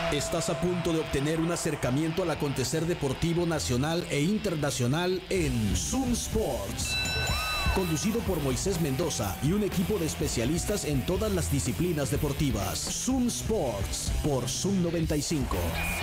Estás a punto de obtener un acercamiento al acontecer deportivo nacional e internacional en Zoom Sports. Conducido por Moisés Mendoza y un equipo de especialistas en todas las disciplinas deportivas. Zoom Sports por Zoom 95.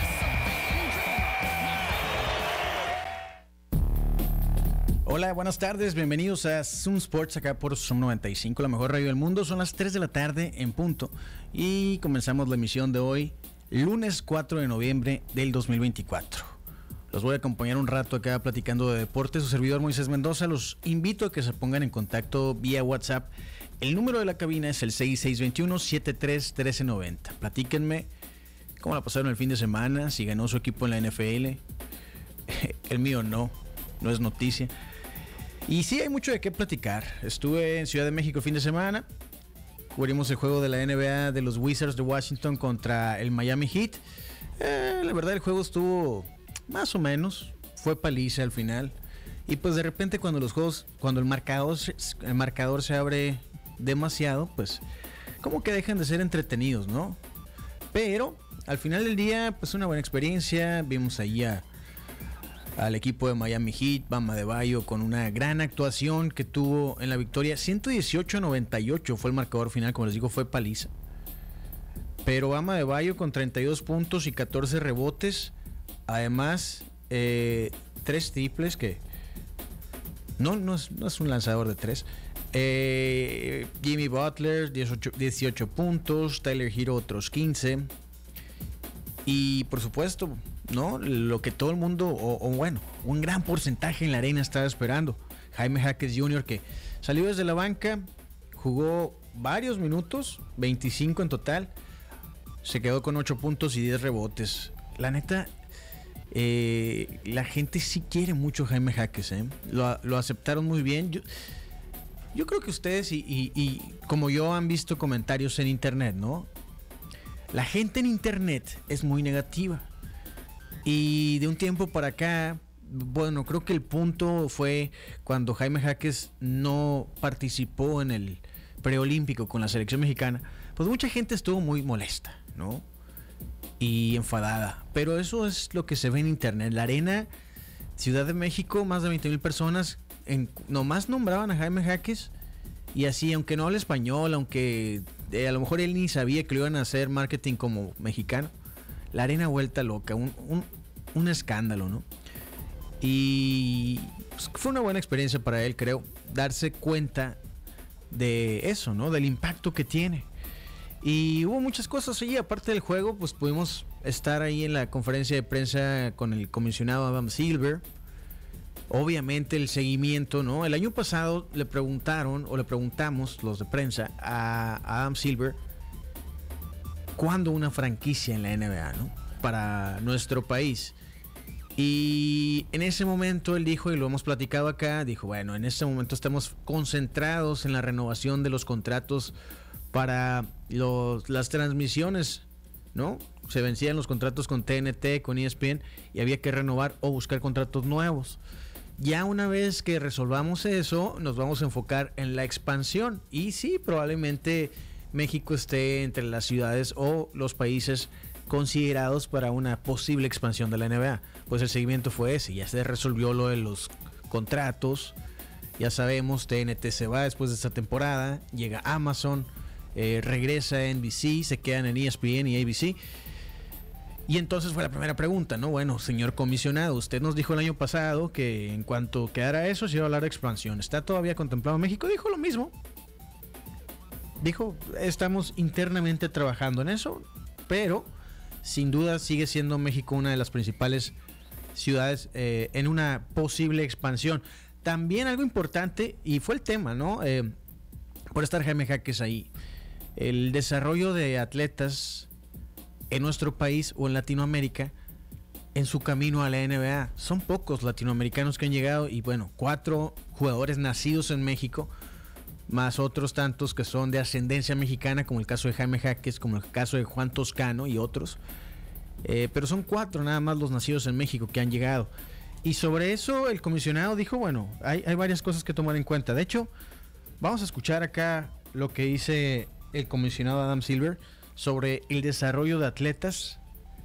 Hola, buenas tardes, bienvenidos a Zoom Sports acá por Zoom 95, la mejor radio del mundo. Son las 3 de la tarde en punto y comenzamos la emisión de hoy, lunes 4 de noviembre del 2024. Los voy a acompañar un rato acá platicando de deportes. Su servidor Moisés Mendoza. Los invito a que se pongan en contacto vía WhatsApp. El número de la cabina es el 6621-731390. Platíquenme cómo la pasaron el fin de semana, si ganó su equipo en la NFL. El mío no es noticia. Y sí, hay mucho de qué platicar. Estuve en Ciudad de México el fin de semana. Cubrimos el juego de la NBA de los Wizards de Washington contra el Miami Heat. La verdad, el juego estuvo más o menos. Fue paliza al final. Y pues de repente cuando el marcador se abre demasiado, pues como que dejan de ser entretenidos, ¿no? Pero al final del día, pues una buena experiencia. Vimos ahí al equipo de Miami Heat, Bam Adebayo, con una gran actuación que tuvo en la victoria. 118-98 fue el marcador final, como les digo, fue paliza. Pero Bam Adebayo con 32 puntos y 14 rebotes. Además, 3 triples que no es un lanzador de 3. Jimmy Butler, 18 puntos. Tyler Hero, otros 15. Y por supuesto, ¿no? Lo que todo el mundo, un gran porcentaje en la arena estaba esperando. Jaime Jaques Jr., que salió desde la banca, jugó varios minutos, 25 en total, se quedó con 8 puntos y 10 rebotes. La neta, la gente sí quiere mucho a Jaime Jaques, lo aceptaron muy bien. Yo creo que ustedes y como yo han visto comentarios en internet, ¿no? La gente en internet es muy negativa. Y de un tiempo para acá, bueno, creo que el punto fue cuando Jaime Jaques no participó en el preolímpico con la selección mexicana. Pues mucha gente estuvo muy molesta, ¿no? Y enfadada. Pero eso es lo que se ve en internet. La arena, Ciudad de México, más de 20,000 personas, nomás nombraban a Jaime Jaques. Y así, aunque no habla español, aunque a lo mejor él ni sabía que lo iban a hacer marketing como mexicano, la arena vuelta loca, un escándalo, ¿no? Y pues, fue una buena experiencia para él, creo, darse cuenta de eso, ¿no? Del impacto que tiene. Y hubo muchas cosas allí, aparte del juego, pues pudimos estar ahí en la conferencia de prensa con el comisionado Adam Silver. Obviamente el seguimiento, ¿no? El año pasado le preguntamos los de prensa a Adam Silver cuándo una franquicia en la NBA, ¿no? Para nuestro país. Y en ese momento él dijo, y lo hemos platicado acá, dijo, bueno, en este momento estamos concentrados en la renovación de los contratos para las transmisiones, ¿no? Se vencían los contratos con TNT, con ESPN, y había que renovar o buscar contratos nuevos. Ya una vez que resolvamos eso, nos vamos a enfocar en la expansión. Y sí, probablemente México esté entre las ciudades o los países considerados para una posible expansión de la NBA. Pues el seguimiento fue ese, ya se resolvió lo de los contratos. Ya sabemos, TNT se va después de esta temporada, llega Amazon, regresa a NBC, se quedan en ESPN y ABC. Y entonces fue la primera pregunta, ¿no? Bueno, señor comisionado, usted nos dijo el año pasado que en cuanto quedara eso se iba a hablar de expansión. ¿Está todavía contemplado México? Dijo lo mismo. Dijo, estamos internamente trabajando en eso, pero sin duda sigue siendo México una de las principales ciudades en una posible expansión. También algo importante, y fue el tema, ¿no? Por estar Jaime Jaques ahí, el desarrollo de atletas en nuestro país o en Latinoamérica en su camino a la NBA. Son pocos latinoamericanos que han llegado y bueno, 4 jugadores nacidos en México, más otros tantos que son de ascendencia mexicana, como el caso de Jaime Jaques, como el caso de Juan Toscano y otros. Pero son 4 nada más los nacidos en México que han llegado. Y sobre eso el comisionado dijo, bueno, hay varias cosas que tomar en cuenta. De hecho, vamos a escuchar acá lo que dice el comisionado Adam Silver sobre el desarrollo de atletas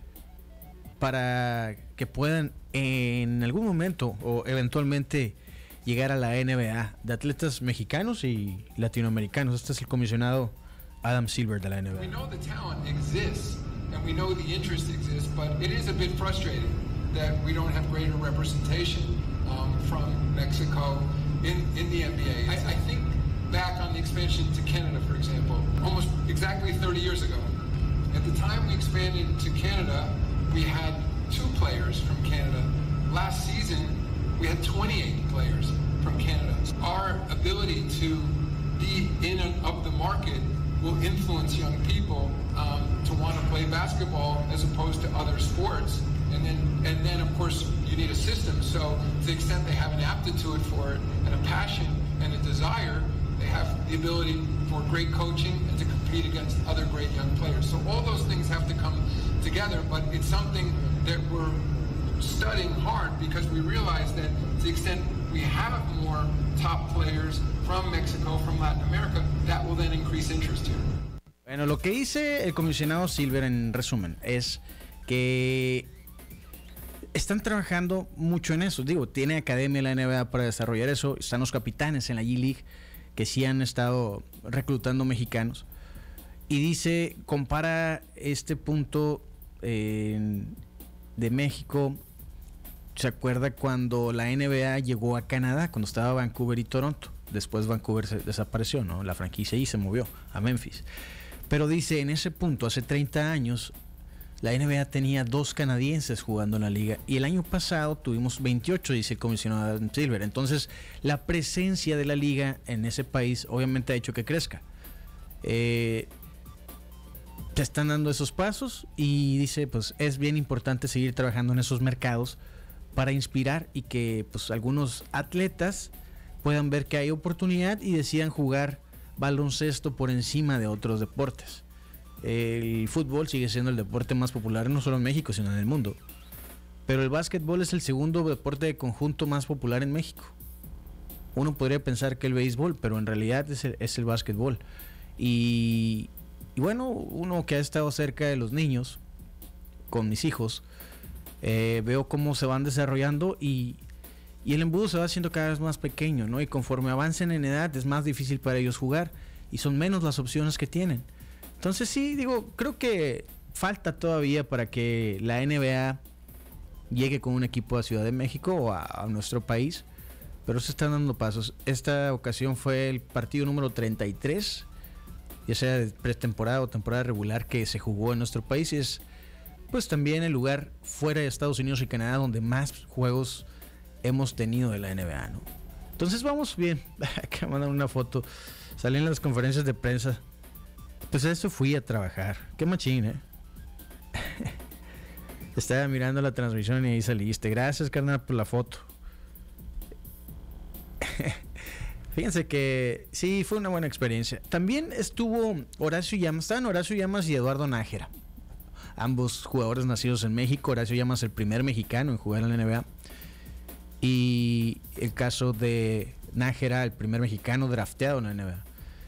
para que puedan en algún momento o eventualmente llegar a la NBA de atletas mexicanos y latinoamericanos. Este es el comisionado Adam Silver de la NBA. We know the talent exists and we know the interest exists, but it is a bit frustrating that we don't have greater representation from Mexico in the NBA. I think back on the expansion to Canada, for example, almost exactly 30 years ago. At the time we expanded to Canada, we had 2 players from Canada. Last season, we had 28 players from Canada. Our ability to be in and of the market will influence young people to want to play basketball as opposed to other sports. And then of course you need a system. So to the extent they have an aptitude for it and a passion and a desire, they have the ability for great coaching and to compete against other great young players. So all those things have to come together, but it's something that we're studying hard because we realize that to the extent we have more top players from Mexico, from Latin America, that will then increase interest here. Bueno, lo que dice el comisionado Silver en resumen es que están trabajando mucho en eso. Digo, tiene academia la NBA para desarrollar eso. Están los capitanes en la G-League que sí han estado reclutando mexicanos. Y dice, compara este punto de México. ¿Se acuerda cuando la NBA llegó a Canadá? Cuando estaba Vancouver y Toronto. Después Vancouver se desapareció, ¿no? La franquicia y se movió a Memphis. Pero dice, en ese punto, hace 30 años, la NBA tenía 2 canadienses jugando en la liga. Y el año pasado tuvimos 28, dice el comisionado Adam Silver. Entonces, la presencia de la liga en ese país obviamente ha hecho que crezca. Se están dando esos pasos y dice, pues es bien importante seguir trabajando en esos mercados para inspirar y que pues algunos atletas puedan ver que hay oportunidad y decidan jugar baloncesto por encima de otros deportes. El fútbol sigue siendo el deporte más popular no solo en México sino en el mundo, pero el básquetbol es el segundo deporte de conjunto más popular en México. Uno podría pensar que el béisbol, pero en realidad es el básquetbol. Y bueno, uno que ha estado cerca de los niños con mis hijos, veo cómo se van desarrollando y el embudo se va haciendo cada vez más pequeño, ¿no? Y conforme avancen en edad es más difícil para ellos jugar y son menos las opciones que tienen. Entonces sí, digo, creo que falta todavía para que la NBA llegue con un equipo a Ciudad de México o a nuestro país, pero se están dando pasos. Esta ocasión fue el partido número 33, ya sea de pretemporada o temporada regular, que se jugó en nuestro país, y es pues también el lugar fuera de Estados Unidos y Canadá donde más juegos hemos tenido de la NBA, ¿no? Entonces vamos bien. Acá mandan una foto, salí en las conferencias de prensa. Pues a eso fui a trabajar. Qué machín, Estaba mirando la transmisión y ahí saliste. Gracias, carnal, por la foto. Fíjense que sí, fue una buena experiencia. También estuvo Horacio Llamas. Estaban Horacio Llamas y Eduardo Nájera, ambos jugadores nacidos en México. Horacio Llamas, el primer mexicano en jugar en la NBA, y el caso de Nájera, el primer mexicano drafteado en la NBA.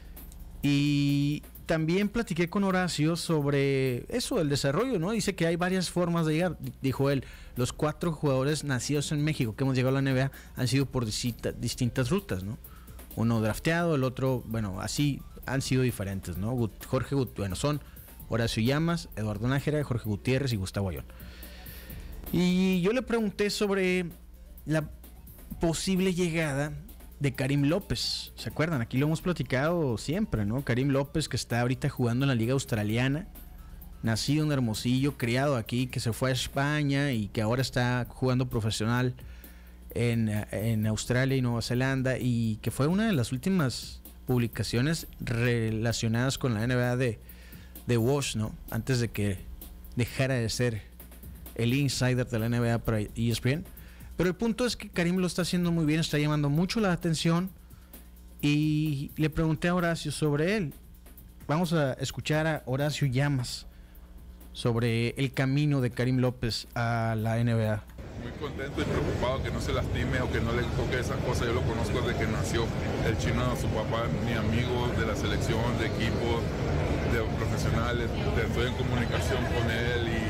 Y también platiqué con Horacio sobre eso, el desarrollo, ¿no? Dice que hay varias formas de llegar. Dijo él, los 4 jugadores nacidos en México que hemos llegado a la NBA han sido por distintas rutas, ¿no? Uno drafteado, el otro, bueno, así han sido diferentes, ¿no? Son Horacio Llamas, Eduardo Nájera, Jorge Gutiérrez y Gustavo Ayón. Y yo le pregunté sobre la posible llegada de Karim López. ¿Se acuerdan? Aquí lo hemos platicado siempre, ¿no? Karim López, que está ahorita jugando en la liga australiana, nacido en Hermosillo, criado aquí, que se fue a España y que ahora está jugando profesional en Australia y Nueva Zelanda, y que fue una de las últimas publicaciones relacionadas con la NBA de Walsh, ¿no? Antes de que dejara de ser el insider de la NBA para ESPN. Pero el punto es que Karim lo está haciendo muy bien, está llamando mucho la atención, y le pregunté a Horacio sobre él. Vamos a escuchar a Horacio Llamas sobre el camino de Karim López a la NBA. Muy contento y preocupado que no se lastime o que no le toque esas cosas. Yo lo conozco desde que nació. El chino, su papá, mi amigo de la selección, de equipos, de profesionales. Estoy en comunicación con él y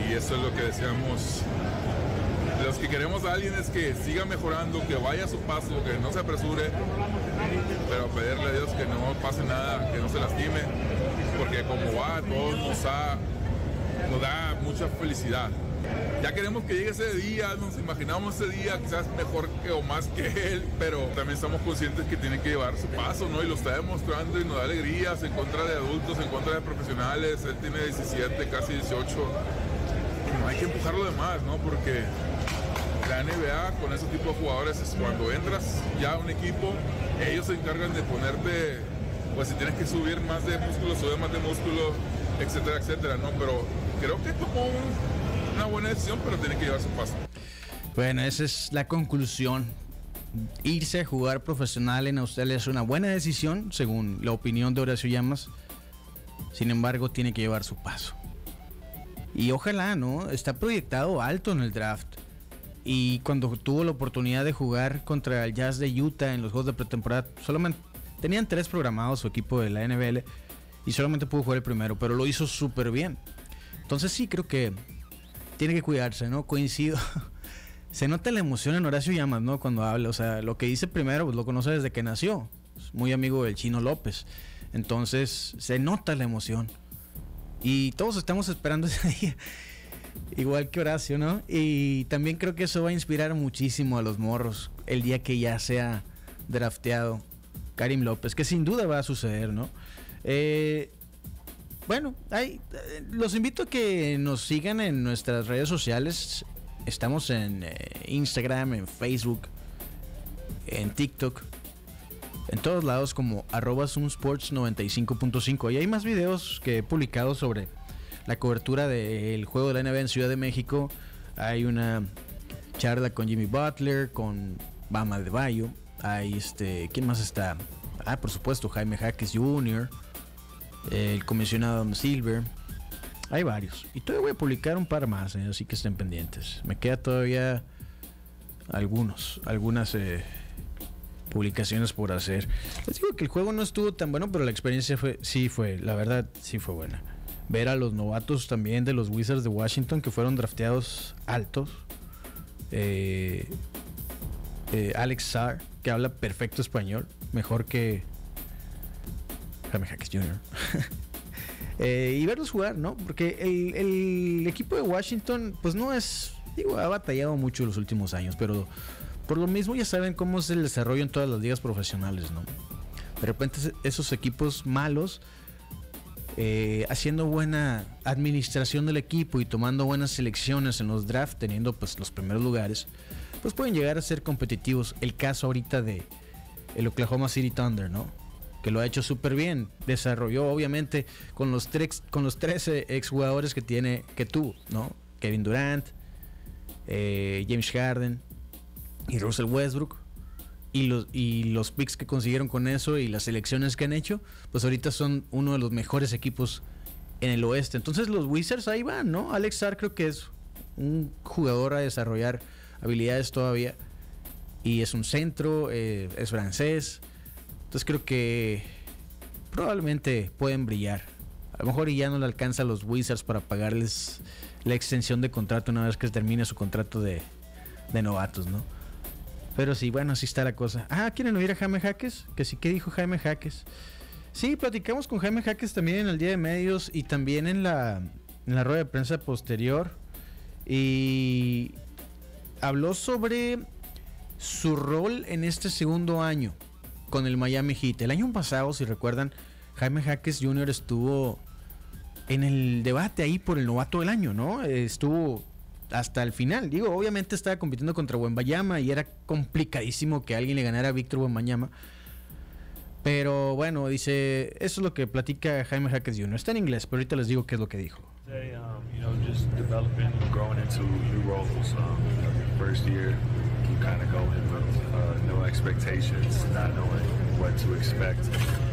y eso es lo que deseamos. Los que queremos a alguien es que siga mejorando, que vaya a su paso, que no se apresure, pero pedirle a Dios que no pase nada, que no se lastime, porque como va, a todos nos da mucha felicidad. Ya queremos que llegue ese día, nos imaginamos ese día, quizás mejor que o más que él, pero también estamos conscientes que tiene que llevar su paso, ¿no? Y lo está demostrando y nos da alegrías en contra de adultos, en contra de profesionales. Él tiene 17, casi 18. Y no hay que empujarlo de más, ¿no? Porque la NBA con ese tipo de jugadores es cuando entras ya a un equipo, ellos se encargan de ponerte, pues si tienes que subir más de músculo, sube más de músculo, etcétera, etcétera, ¿no? Pero creo que tomó una buena decisión, pero tiene que llevar su paso. Bueno, esa es la conclusión. Irse a jugar profesional en Australia es una buena decisión, según la opinión de Horacio Llamas. Sin embargo, tiene que llevar su paso. Y ojalá, ¿no? Está proyectado alto en el draft. Y cuando tuvo la oportunidad de jugar contra el Jazz de Utah en los juegos de pretemporada, solamente tenían 3 programados su equipo de la NBL y solamente pudo jugar el primero, pero lo hizo súper bien. Entonces sí, creo que tiene que cuidarse, ¿no? Coincido. Se nota la emoción en Horacio Llamas, ¿no? Cuando habla, o sea, lo que dice primero, pues lo conoce desde que nació. Es muy amigo del Chino López. Entonces se nota la emoción. Y todos estamos esperando ese día. Igual que Horacio, ¿no? Y también creo que eso va a inspirar muchísimo a los morros el día que ya sea drafteado Karim López, que sin duda va a suceder, ¿no? Bueno, los invito a que nos sigan en nuestras redes sociales. Estamos en Instagram, en Facebook, en TikTok, en todos lados como @zoomsports95.5. Y hay más videos que he publicado sobre la cobertura del juego de la NBA en Ciudad de México. Hay una charla con Jimmy Butler, con Bam Adebayo. Hay ¿quién más está? Por supuesto, Jaime Jaques Jr., el comisionado Adam Silver. Hay varios. Y todavía voy a publicar un par más, así que estén pendientes. Me queda todavía algunas publicaciones por hacer. Les digo que el juego no estuvo tan bueno, pero la experiencia la verdad sí fue buena. Ver a los novatos también de los Wizards de Washington que fueron drafteados altos. Alex Sarr, que habla perfecto español, mejor que Jaime Jaques Jr. Y verlos jugar, ¿no? Porque el equipo de Washington, pues no es, ha batallado mucho los últimos años, pero por lo mismo ya saben cómo es el desarrollo en todas las ligas profesionales, ¿no? De repente esos equipos malos, haciendo buena administración del equipo y tomando buenas selecciones en los drafts, teniendo pues los primeros lugares, pues pueden llegar a ser competitivos. El caso ahorita de el Oklahoma City Thunder, ¿no? Que lo ha hecho súper bien. Desarrolló obviamente con los 13 exjugadores que tuvo, ¿no? Kevin Durant, James Harden y Russell Westbrook. Y los picks que consiguieron con eso y las selecciones que han hecho, pues ahorita son uno de los mejores equipos en el oeste. Entonces los Wizards ahí van, ¿no? Alex Sarr creo que es un jugador a desarrollar habilidades todavía. Y es un centro, es francés. Entonces creo que probablemente pueden brillar. A lo mejor ya no le alcanza a los Wizards para pagarles la extensión de contrato una vez que termine su contrato de novatos, ¿no? Pero sí, bueno, así está la cosa. ¿Quieren oír a Jaime Jaques? Que sí, ¿qué dijo Jaime Jaques? Sí, platicamos con Jaime Jaques también en el día de medios y también en la rueda de prensa posterior. Y habló sobre su rol en este segundo año con el Miami Heat. El año pasado, si recuerdan, Jaime Jaques Jr. estuvo en el debate ahí por el novato del año, ¿no? Estuvo hasta el final. Digo, obviamente estaba compitiendo contra Wembanyama y era complicadísimo que alguien le ganara a Víctor Wembanyama. Pero bueno, dice, eso es lo que platica Jaime Jaques Jr. Está en inglés, pero ahorita les digo qué es lo que dijo. Just developing, growing into new roles. First year, you kind of go in with no expectations, not knowing what to expect.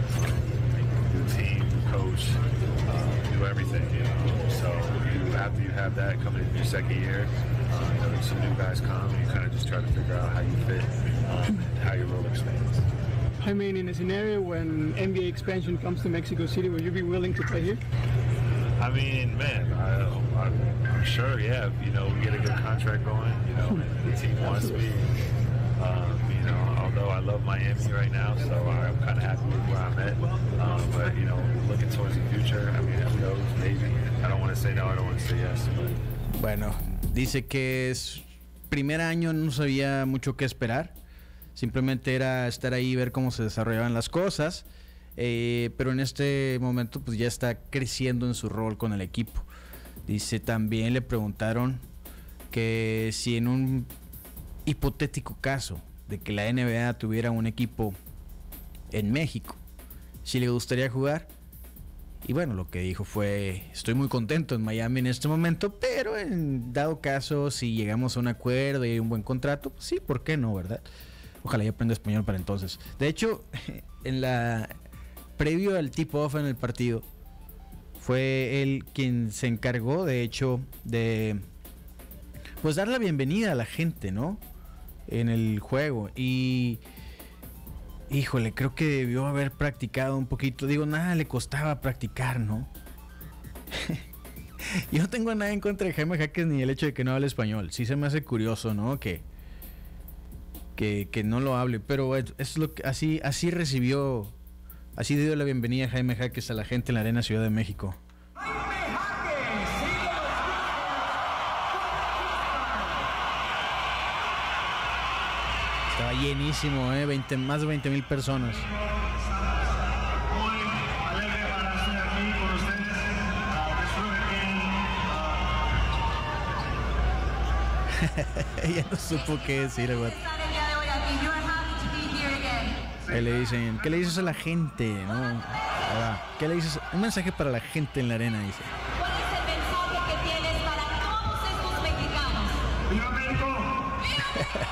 New team, new coach, new everything. So after you have that coming in your second year, some new guys come, and you kind of just try to figure out how you fit, and how your role expands. I mean, in a scenario when NBA expansion comes to Mexico City, will you be willing to play here? I mean, man, I'm Sure, yeah. You know, we get a good contract going. You know, the team wants me. You know, although I love Miami right now, so I'm kind of happy with where I'm at. But you know, looking towards the future, I mean, who knows? Maybe. I don't want to say no. I don't want to say yes. But... Bueno, dice que es primer año, no sabía mucho qué esperar. Simplemente era estar ahí y ver cómo se desarrollaban las cosas. Pero en este momento pues ya está creciendo en su rol con el equipo. Dice, también le preguntaron que si en un hipotético caso de que la NBA tuviera un equipo en México, si le gustaría jugar. Y bueno, lo que dijo fue, estoy muy contento en Miami en este momento, pero en dado caso, si llegamos a un acuerdo y un buen contrato, pues sí, ¿por qué no, verdad? Ojalá ya aprenda español para entonces. De hecho, previo al tip-off en el partido, fue él quien se encargó, de hecho, de pues dar la bienvenida a la gente, ¿no? En el juego. Y híjole, creo que debió haber practicado un poquito. Digo, nada le costaba practicar, ¿no? Yo no tengo nada en contra de Jaime Jaques ni el hecho de que no hable español. Sí se me hace curioso, ¿no? Que no lo hable, pero es lo que así recibió. Así dio la bienvenida a Jaime Jaques a la gente en la Arena Ciudad de México. Estaba llenísimo, más de 20,000 personas. Ya no supo qué decir, güey. ¿Qué le dicen? ¿Qué le dices a la gente? ¿No? ¿Qué le dices? Un mensaje para la gente en la arena, dice. ¿Cuál es el mensaje que tienes para todos estos mexicanos? ¡Viva México!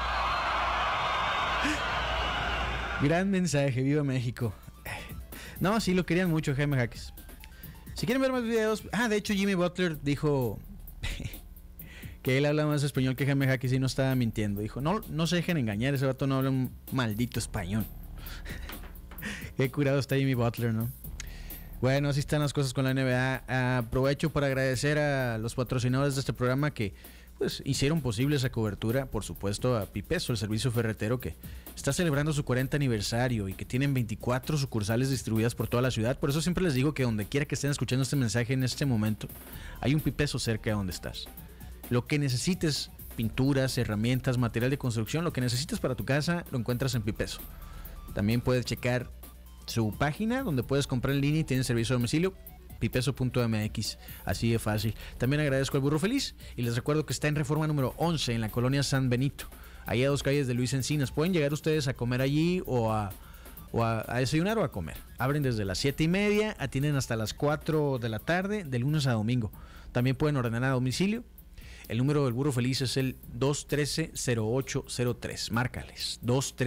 Gran mensaje, viva México. No, sí, lo querían mucho, Jaime Jaques. Si quieren ver más videos... de hecho Jimmy Butler dijo que él habla más español que Jaime Jaques y no estaba mintiendo. Dijo, no se dejen engañar, ese vato no habla un maldito español. Qué curado está Jimmy Butler, ¿no? Bueno, así están las cosas con la NBA. Aprovecho para agradecer a los patrocinadores de este programa que pues hicieron posible esa cobertura. Por supuesto a Pipeso, el servicio ferretero que está celebrando su 40 aniversario y que tienen 24 sucursales distribuidas por toda la ciudad. Por eso siempre les digo que donde quiera que estén escuchando este mensaje en este momento, hay un Pipeso cerca de donde estás. Lo que necesites, pinturas, herramientas, material de construcción, lo que necesites para tu casa, lo encuentras en Pipeso. También puedes checar su página donde puedes comprar en línea y tienen servicio a domicilio, pipeso.mx, así de fácil. También agradezco al Burro Feliz y les recuerdo que está en Reforma número 11 en la colonia San Benito, ahí a 2 calles de Luis Encinas. Pueden llegar ustedes a comer allí o a desayunar o a comer. Abren desde las 7:30, atienden hasta las 4 de la tarde, de lunes a domingo. También pueden ordenar a domicilio. El número del Burro Feliz es el 213-0803. Márcales,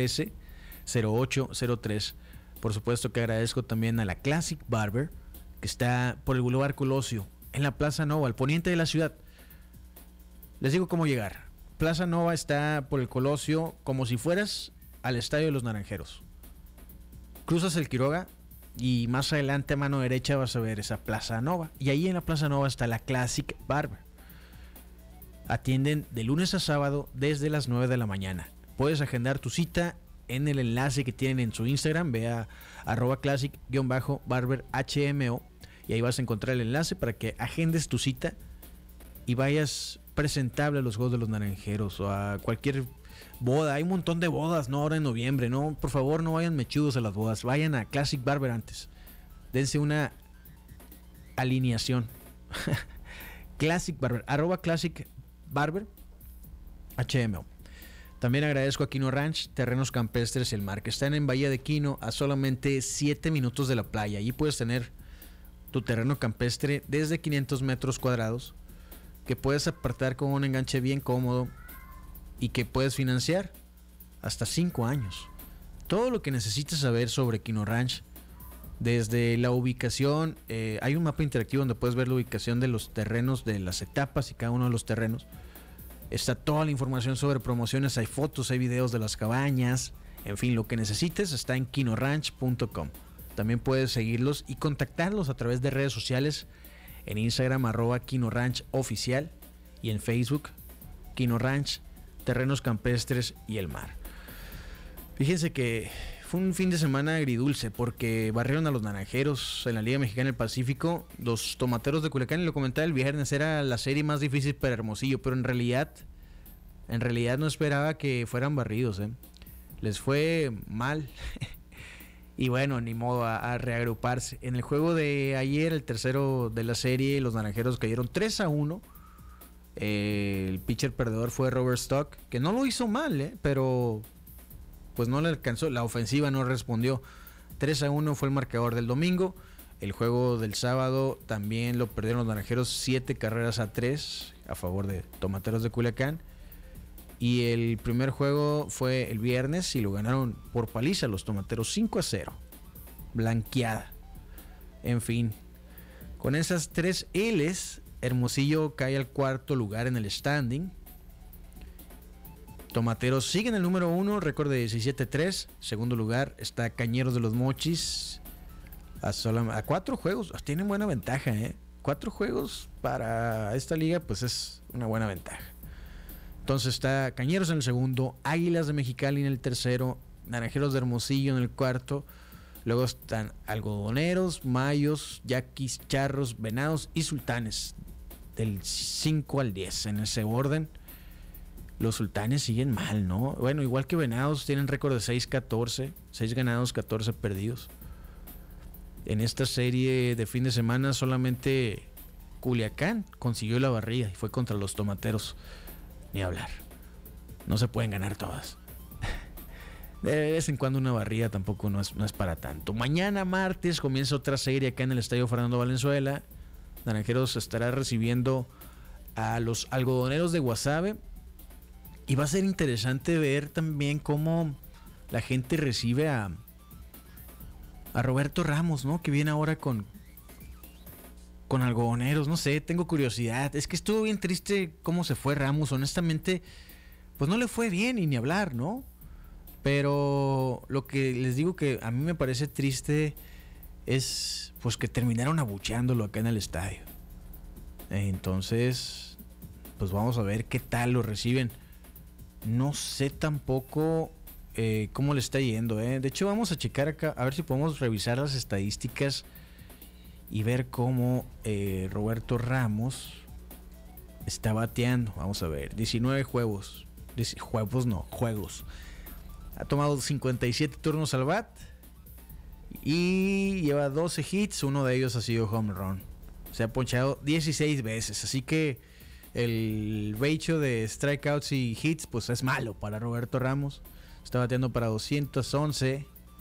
213-0803. Por supuesto que agradezco también a la Classic Barber, que está por el Boulevard Colosio, en la Plaza Nova, al poniente de la ciudad. Les digo cómo llegar. Plaza Nova está por el Colosio como si fueras al Estadio de los Naranjeros. Cruzas el Quiroga y más adelante a mano derecha vas a ver esa Plaza Nova. Y ahí en la Plaza Nova está la Classic Barber. Atienden de lunes a sábado desde las 9 de la mañana. Puedes agendar tu cita en el enlace que tienen en su Instagram. Ve a @classic_barberhmo y ahí vas a encontrar el enlace para que agendes tu cita y vayas presentable a los Juegos de los Naranjeros o a cualquier boda. Hay un montón de bodas, ¿no? Ahora en noviembre, ¿no? Por favor, no vayan mechudos a las bodas. Vayan a Classic Barber antes. Dense una alineación. Classic Barber, @Classic Barber HMO. También agradezco a Quino Ranch, Terrenos Campestres El Mar, que están en Bahía de Quino a solamente 7 minutos de la playa. Allí puedes tener tu terreno campestre desde 500 metros cuadrados, que puedes apartar con un enganche bien cómodo y que puedes financiar hasta 5 años. Todo lo que necesites saber sobre Quino Ranch, desde la ubicación, hay un mapa interactivo donde puedes ver la ubicación de los terrenos, de las etapas y cada uno de los terrenos. Está toda la información sobre promociones, hay fotos, hay videos de las cabañas, en fin, lo que necesites está en quinoranch.com. También puedes seguirlos y contactarlos a través de redes sociales en Instagram @KinoRanch oficial y en Facebook Kino Ranch, Terrenos Campestres y el Mar. Fíjense que fue un fin de semana agridulce porque barrieron a los Naranjeros en la Liga Mexicana del Pacífico. Los Tomateros de Culiacán, y lo comentaba el viernes, era la serie más difícil para Hermosillo, pero en realidad no esperaba que fueran barridos, Les fue mal. Y bueno, ni modo, a reagruparse. En el juego de ayer, el tercero de la serie, los Naranjeros cayeron 3-1. El pitcher perdedor fue Robert Stock, que no lo hizo mal, pero pues no le alcanzó. La ofensiva no respondió. 3-1 fue el marcador del domingo. El juego del sábado también lo perdieron los Naranjeros 7-3 a favor de Tomateros de Culiacán. Y el primer juego fue el viernes y lo ganaron por paliza los Tomateros 5-0. Blanqueada. En fin, con esas 3 L's, Hermosillo cae al cuarto lugar en el standing. Tomateros sigue en el número 1, récord de 17-3. Segundo lugar está Cañeros de los Mochis a 4 juegos. Tienen buena ventaja, 4 juegos para esta liga, pues es una buena ventaja. Entonces está Cañeros en el segundo, Águilas de Mexicali en el tercero, Naranjeros de Hermosillo en el cuarto. Luego están Algodoneros, Mayos, Yaquis, Charros, Venados y Sultanes del 5 al 10 en ese orden. Los Sultanes siguen mal, ¿no? Bueno, igual que Venados, tienen récord de 6-14, 6 ganados, 14 perdidos. En esta serie de fin de semana solamente Culiacán consiguió la barrida y fue contra los Tomateros. Ni hablar. No se pueden ganar todas. De vez en cuando una barrida tampoco no es para tanto. Mañana martes comienza otra serie acá en el Estadio Fernando Valenzuela. Naranjeros estará recibiendo a los Algodoneros de Guasave. Y va a ser interesante ver también cómo la gente recibe a Roberto Ramos, ¿no? Que viene ahora con Algodoneros. No sé, tengo curiosidad. Es que estuvo bien triste cómo se fue Ramos. Honestamente, pues no le fue bien y ni hablar, ¿no? Pero lo que les digo que a mí me parece triste es pues que terminaron abucheándolo acá en el estadio. Entonces, pues vamos a ver qué tal lo reciben. No sé tampoco cómo le está yendo, De hecho, vamos a checar acá, a ver si podemos revisar las estadísticas y ver cómo Roberto Ramos está bateando. Vamos a ver, 19 juegos. Juegos. Ha tomado 57 turnos al bat y lleva 12 hits. Uno de ellos ha sido home run. Se ha ponchado 16 veces. Así que el ratio de strikeouts y hits pues es malo para Roberto Ramos. Está bateando para 211.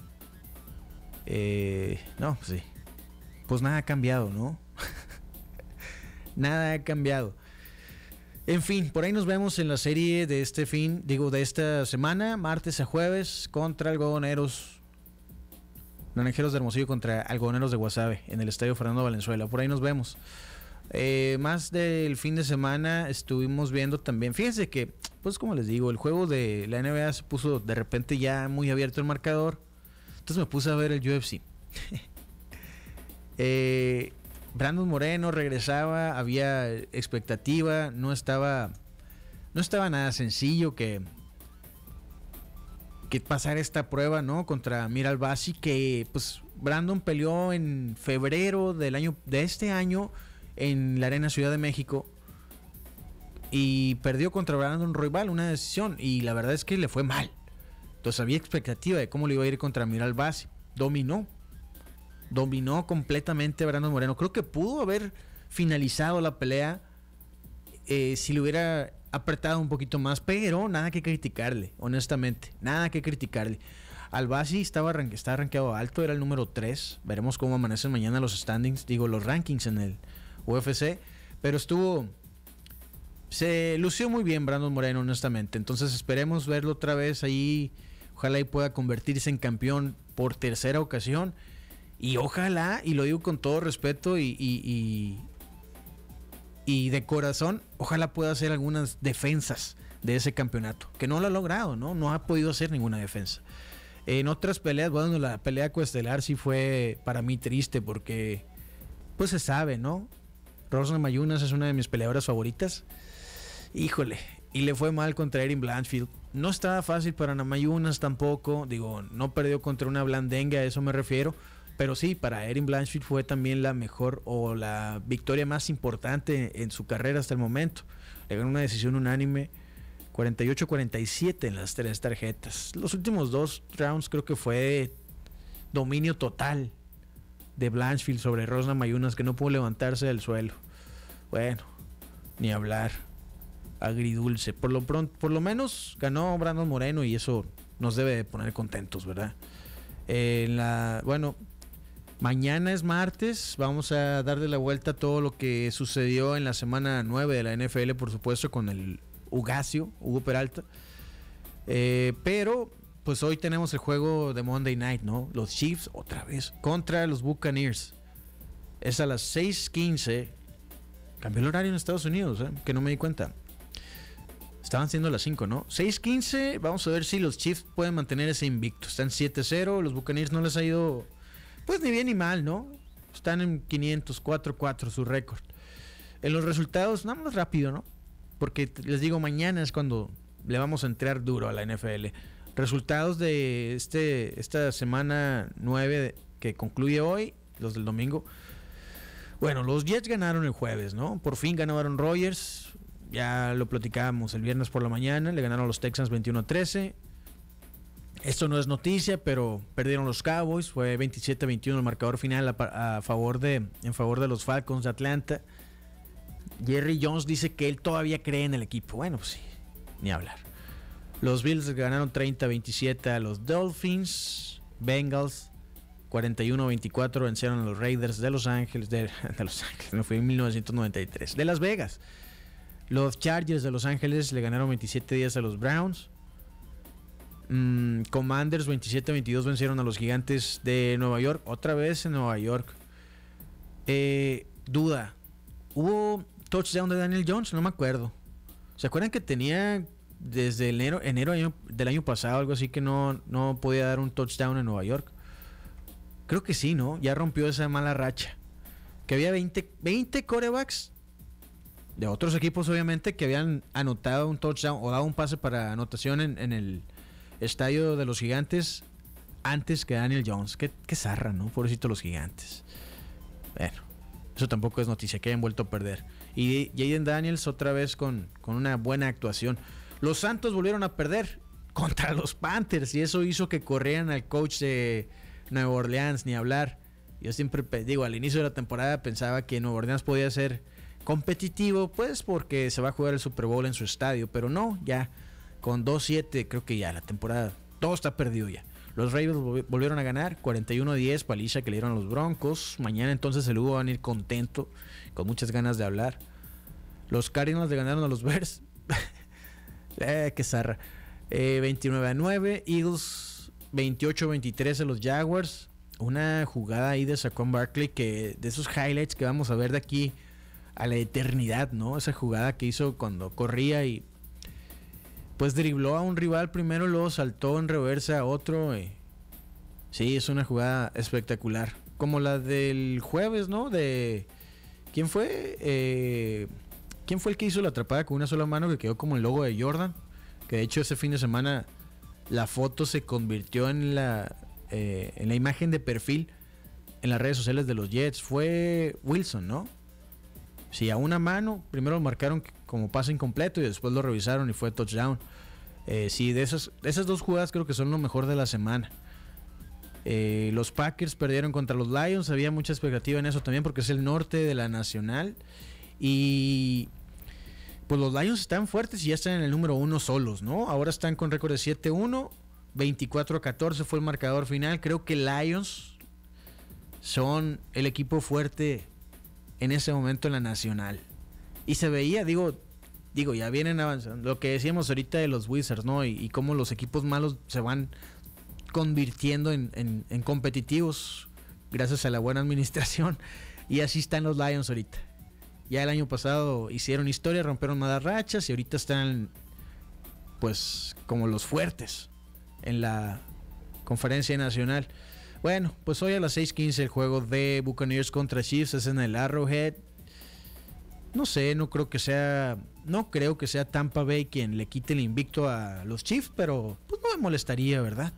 No, sí. Pues nada ha cambiado, ¿no? Nada ha cambiado. En fin, por ahí nos vemos en la serie de de esta semana, martes a jueves, contra Algodoneros. Naranjeros de Hermosillo contra Algodoneros de Guasave en el Estadio Fernando Valenzuela. Por ahí nos vemos. Más del fin de semana estuvimos viendo también. Fíjense que, pues como les digo, el juego de la NBA se puso de repente ya muy abierto el marcador. Entonces me puse a ver el UFC. Brandon Moreno regresaba, había expectativa, no estaba nada sencillo que pasar esta prueba, ¿no? Contra Amir Albazi, que pues Brandon peleó en febrero de este año en la Arena Ciudad de México y perdió contra Brandon Royval, una decisión, y la verdad es que le fue mal. Entonces había expectativa de cómo le iba a ir contra Amir Albazi. Dominó completamente a Brandon Moreno. Creo que pudo haber finalizado la pelea si le hubiera apretado un poquito más, pero nada que criticarle, honestamente, nada que criticarle. Albazi está rankeado alto, era el número 3. Veremos cómo amanecen mañana los los rankings en el UFC, pero se lució muy bien Brandon Moreno, honestamente. Entonces esperemos verlo otra vez ahí. Ojalá y pueda convertirse en campeón por tercera ocasión. Y ojalá, y lo digo con todo respeto y de corazón, ojalá pueda hacer algunas defensas de ese campeonato, que no lo ha logrado, no ha podido hacer ninguna defensa. En otras peleas, bueno, la pelea coestelar sí fue para mí triste porque pues se sabe, ¿no? Rosna Mayunas es una de mis peleadoras favoritas. Híjole, y le fue mal contra Erin Blanchfield. No estaba fácil para Namayunas tampoco. Digo, no perdió contra una blandengue, a eso me refiero. Pero sí, para Erin Blanchfield fue también la mejor o la victoria más importante en su carrera hasta el momento. Le ganó una decisión unánime, 48-47 en las 3 tarjetas. Los últimos 2 rounds creo que fue dominio total de Blanchfield sobre Rosna Mayunas, que no pudo levantarse del suelo. Bueno, ni hablar. Agridulce. Por lo menos ganó Brandon Moreno y eso nos debe de poner contentos, ¿verdad? Bueno, mañana es martes. Vamos a darle la vuelta a todo lo que sucedió en la semana 9 de la NFL, por supuesto, con el Hugo Peralta. Pero pues hoy tenemos el juego de Monday Night, ¿no? Los Chiefs otra vez contra los Buccaneers. Es a las 6:15. Cambió el horario en Estados Unidos, que no me di cuenta. Estaban siendo las 5, ¿no? 6:15. Vamos a ver si los Chiefs pueden mantener ese invicto. Están 7-0. Los Buccaneers no les ha ido, pues, ni bien ni mal, ¿no? Están en 500, 4-4 su récord. En los resultados, nada más rápido, ¿no? Porque les digo, mañana es cuando le vamos a entrar duro a la NFL. Resultados de esta semana 9 que concluye hoy, los del domingo. Bueno, los Jets ganaron el jueves, ¿no? Por fin ganó Aaron Rodgers. Ya lo platicábamos el viernes por la mañana. Le ganaron a los Texans 21-13. Esto no es noticia, pero perdieron los Cowboys. Fue 27-21 el marcador final en favor de los Falcons de Atlanta. Jerry Jones dice que él todavía cree en el equipo. Bueno, pues sí, ni hablar. Los Bills ganaron 30-27 a los Dolphins. Bengals 41-24 vencieron a los Raiders de Los Ángeles. De Los Ángeles, no fue en 1993. De Las Vegas. Los Chargers de Los Ángeles le ganaron 27-10 a los Browns. Commanders 27-22 vencieron a los Gigantes de Nueva York. Otra vez en Nueva York. Duda. ¿Hubo touchdown de Daniel Jones? No me acuerdo. ¿Se acuerdan que tenía desde enero del año pasado algo así que no podía dar un touchdown en Nueva York? Creo que sí, ¿no? Ya rompió esa mala racha. Que había 20 quarterbacks de otros equipos, obviamente, que habían anotado un touchdown o dado un pase para anotación en el estadio de los Gigantes antes que Daniel Jones. Qué zarra, ¿no? Pobrecito los Gigantes. Bueno, eso tampoco es noticia, que hayan vuelto a perder. Y Jayden Daniels otra vez con una buena actuación. Los Santos volvieron a perder contra los Panthers y eso hizo que corrieran al coach de Nueva Orleans, ni hablar. Yo siempre digo, al inicio de la temporada pensaba que Nueva Orleans podía ser competitivo, pues porque se va a jugar el Super Bowl en su estadio, pero no, ya con 2-7 creo que ya la temporada, todo está perdido ya. Los Ravens volvieron a ganar 41-10, paliza que le dieron a los Broncos. Mañana entonces el Hugo va a venir contento, con muchas ganas de hablar. Los Cardinals le ganaron a los Bears. Qué zarra. 29-9, Eagles 28-23 a los Jaguars. Una jugada ahí de Saquon Barkley, que de esos highlights que vamos a ver de aquí a la eternidad, ¿no? Esa jugada que hizo cuando corría y pues dribló a un rival primero, luego saltó en reversa a otro. Sí, es una jugada espectacular. Como la del jueves, ¿no? ¿Quién fue? ¿Quién fue el que hizo la atrapada con una sola mano que quedó como el logo de Jordan? Que de hecho ese fin de semana la foto se convirtió en la imagen de perfil en las redes sociales de los Jets. Fue Wilson, ¿no? Sí, a una mano. Primero lo marcaron como pase incompleto y después lo revisaron y fue touchdown. Sí, de esas dos jugadas creo que son lo mejor de la semana. Los Packers perdieron contra los Lions. Había mucha expectativa en eso también porque es el norte de la Nacional. Y pues los Lions están fuertes y ya están en el número 1 solos, ¿no? Ahora están con récord de 7-1. 24-14 fue el marcador final. Creo que Lions son el equipo fuerte en ese momento en la Nacional. Y se veía, digo, ya vienen avanzando. Lo que decíamos ahorita de los Wizards, ¿no? Y cómo los equipos malos se van convirtiendo en competitivos gracias a la buena administración. Y así están los Lions ahorita. Ya el año pasado hicieron historia, rompieron malas rachas y ahorita están pues como los fuertes en la conferencia nacional. Bueno, pues hoy a las 6:15 el juego de Buccaneers contra Chiefs es en el Arrowhead. No sé, no creo que sea Tampa Bay quien le quite el invicto a los Chiefs, pero pues no me molestaría, ¿verdad?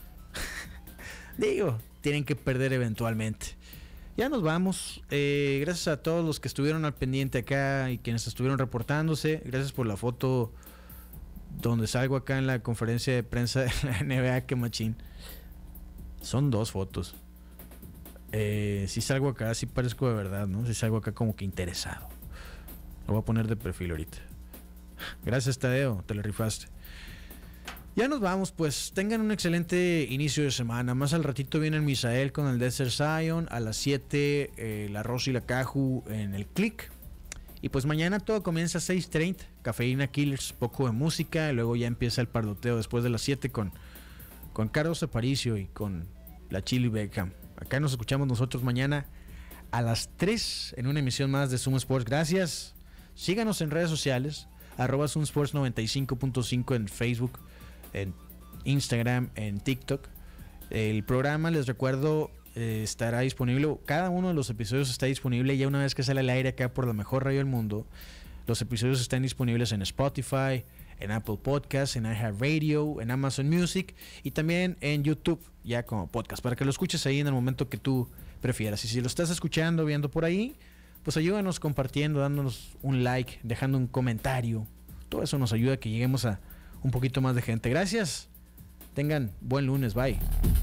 Digo, tienen que perder eventualmente. Ya nos vamos. Gracias a todos los que estuvieron al pendiente acá y quienes estuvieron reportándose. Gracias por la foto donde salgo acá en la conferencia de prensa de la NBA, que machín. Son 2 fotos. Si salgo acá, sí parezco de verdad, ¿no? Si salgo acá como que interesado. Lo voy a poner de perfil ahorita. Gracias, Tadeo, te lo rifaste. Ya nos vamos, pues tengan un excelente inicio de semana. Más al ratito viene el Misael con el Desert Zion. A las 7 la Rosy y la Caju en el Click. Y pues mañana todo comienza a 6:30. Cafeína Killers, poco de música. Y luego ya empieza el pardoteo después de las 7 con Carlos Aparicio y con la Chili Beckham. Acá nos escuchamos nosotros mañana a las 3 en una emisión más de Zoom Sports. Gracias. Síganos en redes sociales. @Zoom Sports 95.5 en Facebook, en Instagram, en TikTok. El programa, les recuerdo, estará disponible. Cada uno de los episodios está disponible ya una vez que sale al aire acá por la mejor radio del mundo. Los episodios están disponibles en Spotify, en Apple Podcasts, en iHeartRadio, en Amazon Music y también en YouTube ya como podcast, para que lo escuches ahí en el momento que tú prefieras. Y si lo estás escuchando, viendo por ahí, pues ayúdanos compartiendo, dándonos un like, dejando un comentario. Todo eso nos ayuda a que lleguemos a un poquito más de gente. Gracias. Tengan buen lunes. Bye.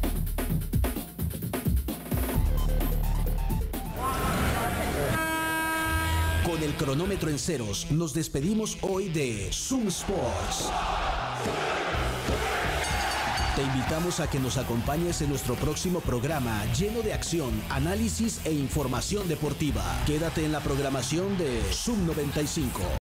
Con el cronómetro en ceros, nos despedimos hoy de Zoom Sports. Te invitamos a que nos acompañes en nuestro próximo programa lleno de acción, análisis e información deportiva. Quédate en la programación de Zoom 95.